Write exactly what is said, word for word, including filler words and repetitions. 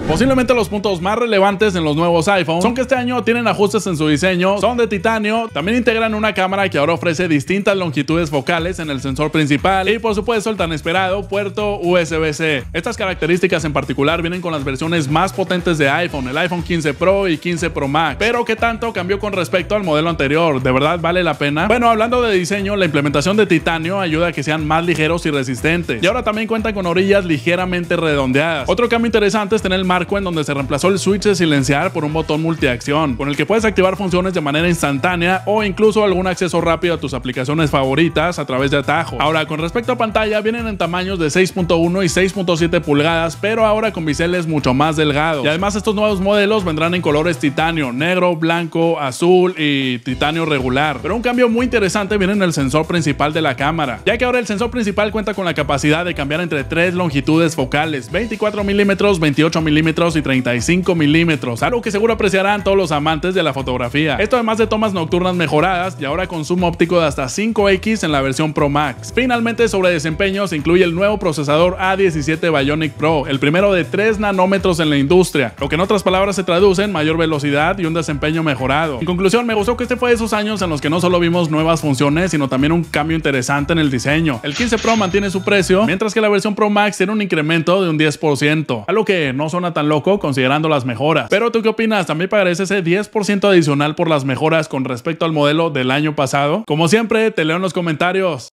Posiblemente los puntos más relevantes en los nuevos iPhones son que este año tienen ajustes en su diseño, son de titanio, también integran una cámara que ahora ofrece distintas longitudes focales en el sensor principal y por supuesto el tan esperado puerto U S B C. Estas características en particular vienen con las versiones más potentes de iPhone, el iPhone quince Pro y quince Pro Max. Pero ¿qué tanto cambió con respecto al modelo anterior? ¿De verdad vale la pena? Bueno, hablando de diseño, la implementación de titanio ayuda a que sean más ligeros y resistentes. Y ahora también cuentan con orillas ligeramente redondeadas. Otro cambio interesante es tener el marco en donde se reemplazó el switch de silenciar por un botón multiacción, con el que puedes activar funciones de manera instantánea o incluso algún acceso rápido a tus aplicaciones favoritas a través de atajos. Ahora, con respecto a pantalla, vienen en tamaños de seis punto uno y seis punto siete pulgadas, pero ahora con biseles mucho más delgados. Y además estos nuevos modelos vendrán en colores titanio, negro, blanco, azul y titanio regular. Pero un cambio muy interesante viene en el sensor principal de la cámara, ya que ahora el sensor principal cuenta con la capacidad de cambiar entre tres longitudes focales, veinticuatro milímetros, veintiocho milímetros y treinta y cinco milímetros, algo que seguro apreciarán todos los amantes de la fotografía. Esto además de tomas nocturnas mejoradas y ahora con zoom óptico de hasta cinco equis en la versión Pro Max. Finalmente, sobre desempeño se incluye el nuevo procesador A diecisiete Bionic Pro, el primero de tres nanómetros en la industria, lo que en otras palabras se traduce en mayor velocidad y un desempeño mejorado. En conclusión, me gustó que este fue de esos años en los que no solo vimos nuevas funciones, sino también un cambio interesante en el diseño. El quince Pro mantiene su precio, mientras que la versión Pro Max tiene un incremento de un diez por ciento, algo que no suena tan loco considerando las mejoras. Pero ¿tú qué opinas? ¿También pagarías ese diez por ciento adicional por las mejoras con respecto al modelo del año pasado? Como siempre, te leo en los comentarios.